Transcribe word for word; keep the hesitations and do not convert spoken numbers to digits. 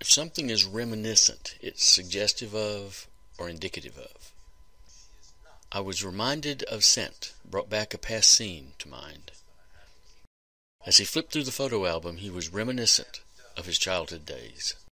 If something is reminiscent, it's suggestive of or indicative of. I was reminded of scent, brought back a past scene to mind. As he flipped through the photo album, he was reminiscent of his childhood days.